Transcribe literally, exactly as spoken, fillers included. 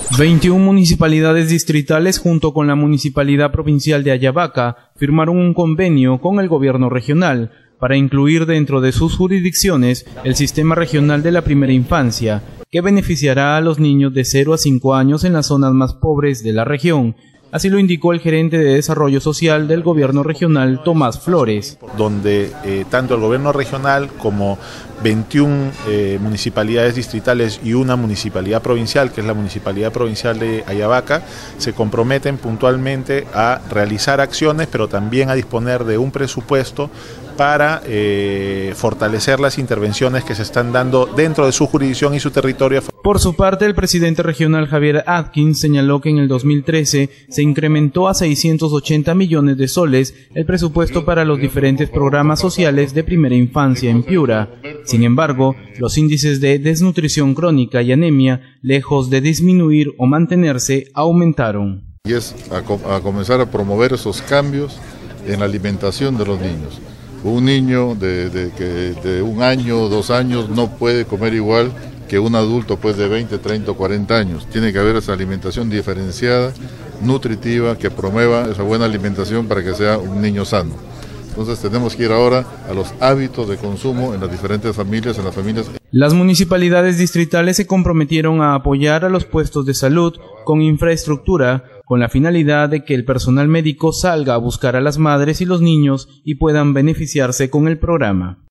veintiuna municipalidades distritales junto con la Municipalidad Provincial de Ayabaca firmaron un convenio con el gobierno regional para incluir dentro de sus jurisdicciones el Sistema Regional de la Primera Infancia, que beneficiará a los niños de cero a cinco años en las zonas más pobres de la región. Así lo indicó el gerente de Desarrollo Social del Gobierno Regional, Tomás Flores. Donde eh, tanto el Gobierno Regional como veintiuna eh, municipalidades distritales y una municipalidad provincial, que es la Municipalidad Provincial de Ayabaca, se comprometen puntualmente a realizar acciones, pero también a disponer de un presupuesto para eh, fortalecer las intervenciones que se están dando dentro de su jurisdicción y su territorio. Por su parte, el presidente regional Javier Atkins señaló que en el dos mil trece se incrementó a seiscientos ochenta millones de soles el presupuesto para los diferentes programas sociales de primera infancia en Piura. Sin embargo, los índices de desnutrición crónica y anemia, lejos de disminuir o mantenerse, aumentaron. Y es a, com a comenzar a promover esos cambios en la alimentación de los niños. Un niño de, de, de, de un año, dos años no puede comer igual que un adulto pues de veinte, treinta o cuarenta años. Tiene que haber esa alimentación diferenciada, nutritiva, que promueva esa buena alimentación para que sea un niño sano. Entonces tenemos que ir ahora a los hábitos de consumo en las diferentes familias, en las familias. Las municipalidades distritales se comprometieron a apoyar a los puestos de salud con infraestructura, con la finalidad de que el personal médico salga a buscar a las madres y los niños y puedan beneficiarse con el programa.